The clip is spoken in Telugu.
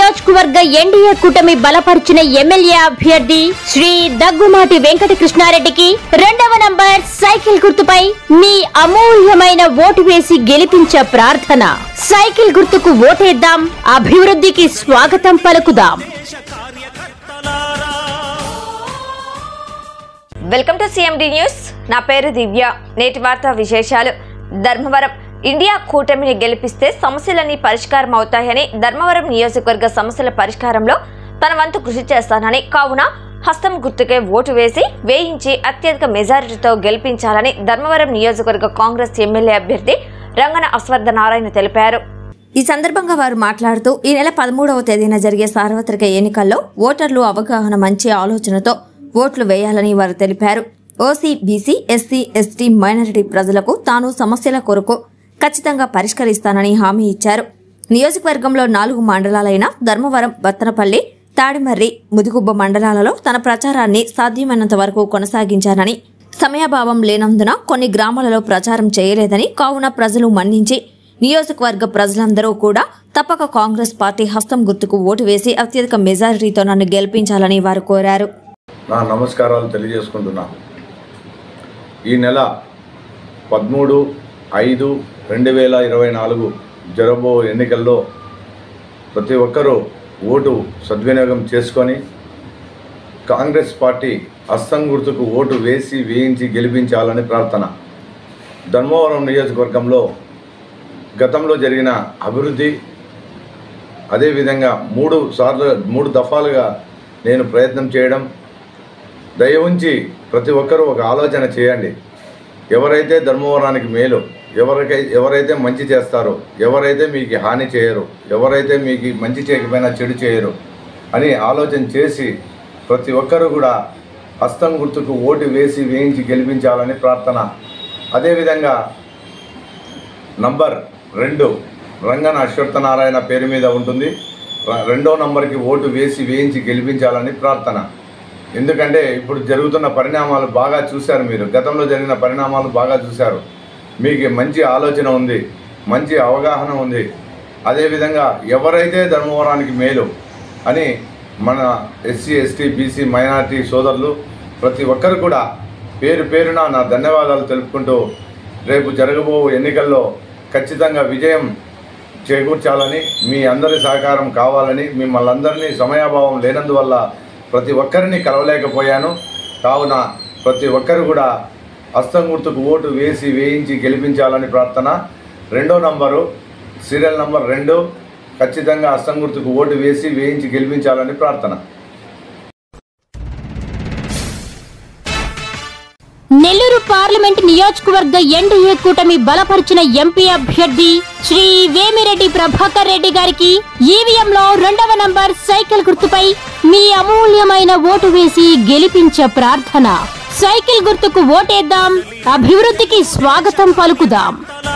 నియోజకవర్గ ఎన్డీఏ కూటమి బలపరిచిన ఎమ్మెల్యే అభ్యర్థి శ్రీ దగ్గుమాటి వెంకట కృష్ణారెడ్డికి 2వ నంబర్ సైకిల్ గుర్తుపై మీ అమూల్యమైన ఓటు వేసి గెలిపించే ప్రార్థన. సైకిల్ గుర్తుకు ఓటేద్దాం, అభివృద్ధికి స్వాగతం పలుకుదాం. Welcome to CMD news. నా పేరు దివ్య. నేటి వార్తా విశేషాలు. ధర్మవరం ఇండియా కూటమిని గెలిపిస్తే సమస్యలన్నీ పరిష్కారం అవుతాయని, ధర్మవరం నియోజకవర్గ సమస్యల పరిష్కారంలో తన వంతు కృషి చేస్తానని, కావున హస్తం గుర్తుకే ఓటు వేయించి అత్యధిక మెజారిటీతో గెలిపించాలని ధర్మవరం నియోజకవర్గ కాంగ్రెస్ ఎమ్మెల్యే అభ్యర్థి రంగన అశ్వత్థనారాయణ తెలిపారు. ఈ సందర్భంగా వారు మాట్లాడుతూ ఈ నెల 13వ తేదీన జరిగే సార్వత్రిక ఎన్నికల్లో ఓటర్లు అవగాహన మంచి ఆలోచనతో ఓట్లు వేయాలని వారు తెలిపారు. OC, BC, SC, ST, minority ప్రజలకు తాను సమస్యల కొరకు ఖచ్చితంగా పరిష్కరిస్తానని హామీ ఇచ్చారు. నియోజకవర్గంలో 4 మండలాలైన ధర్మవరం, బత్తనపల్లి, తాడిమర్రి, ముదిగుబ్బ మండలాలలో తన ప్రచారాన్ని సాధ్యమైనంత వరకు కొనసాగించానని, సమయాభావం లేనందున కొన్ని గ్రామాలలో ప్రచారం చేయలేదని, కావున ప్రజలు మన్నించి నియోజకవర్గ ప్రజలందరూ కూడా తప్పక కాంగ్రెస్ పార్టీ హస్తం గుర్తుకు ఓటు వేసి అత్యధిక మెజారిటీతో నన్ను గెలిపించాలని వారు కోరారు. నా నమస్కారాలు తెలియజేసుకుంటున్నాను. ఈ నెల 13/5/2024 జరగబో ఎన్నికల్లో ప్రతి ఒక్కరూ ఓటు సద్వినియోగం చేసుకొని కాంగ్రెస్ పార్టీ హస్తం గుర్తుకు ఓటు వేయించి గెలిపించాలని ప్రార్థన. ధర్మవరం నియోజకవర్గంలో గతంలో జరిగిన అభివృద్ధి, అదేవిధంగా 3 దఫాలుగా నేను ప్రయత్నం చేయడం, దయ ఉంచి ప్రతి ఒక్కరూ ఒక ఆలోచన చేయండి. ఎవరైతే ధర్మవరానికి మేలు, ఎవరైతే మంచి చేస్తారో, ఎవరైతే మీకు హాని చేయరు, ఎవరైతే మీకు మంచి చేయకపోయినా చెడు చేయరు అని ఆలోచన చేసి ప్రతి ఒక్కరూ కూడా హస్తం గుర్తుకు ఓటు వేయించి గెలిపించాలని ప్రార్థన. అదేవిధంగా నంబర్ 2 రంగన అశ్వత్థనారాయణ పేరు మీద ఉంటుంది. 2వ నంబర్కి ఓటు వేయించి గెలిపించాలని ప్రార్థన. ఎందుకంటే ఇప్పుడు జరుగుతున్న పరిణామాలు బాగా చూశారు, మీరు గతంలో జరిగిన పరిణామాలు బాగా చూశారు. మీకు మంచి ఆలోచన ఉంది, మంచి అవగాహన ఉంది. అదేవిధంగా ఎవరైతే ధర్మవరానికి మేలు అని మన ఎస్సీ, ఎస్టీ, బీసీ, మైనారిటీ సోదరులు ప్రతి ఒక్కరు కూడా పేరున నా ధన్యవాదాలు తెలుపుకుంటూ రేపు జరగబో ఎన్నికల్లో ఖచ్చితంగా విజయం చేకూర్చాలని, మీ అందరి సహకారం కావాలని, మిమ్మల్ని అందరినీ సమయాభావం లేనందువల్ల ప్రతి ఒక్కరిని కలవలేకపోయాను. కావున ప్రతి ఒక్కరు కూడా హస్తం గుర్తుకు ఓటు వేయించి గెలిపించాలని ప్రార్థన. 2వ నంబరు సీరియల్ నంబర్ 2 ఖచ్చితంగా హస్తం గుర్తుకు ఓటు వేయించి గెలిపించాలని ప్రార్థన. నెల్లూరు పార్లమెంట్ నియోజకవర్గ ఎన్డీఏ కూటమి బలపరిచిన ఎంపీ అభ్యర్థి శ్రీ వేమిరెడ్డి ప్రభాకర్ రెడ్డి గారికి ఈవీఎంలో 2వ నంబర్ సైకిల్ గుర్తుపై మీ అమూల్యమైన ఓటు వేసి గెలిపించే ప్రార్థన. సైకిల్ గుర్తుకు ఓటేద్దాం, అభివృద్ధికి స్వాగతం పలుకుదాం.